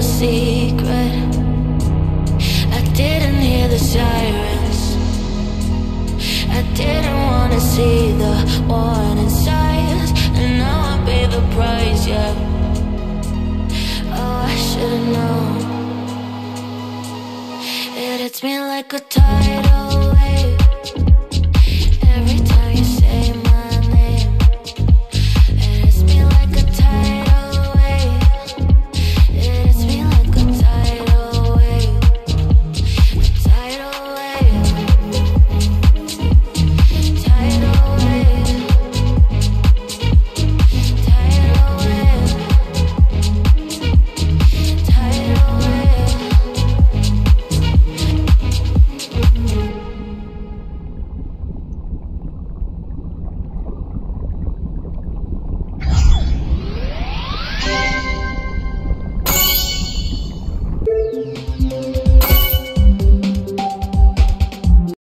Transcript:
secret. I didn't hear the sirens. I didn't wanna see the warning signs, and now I pay the price, yeah. Oh, I should've known. It hits me like a tidal.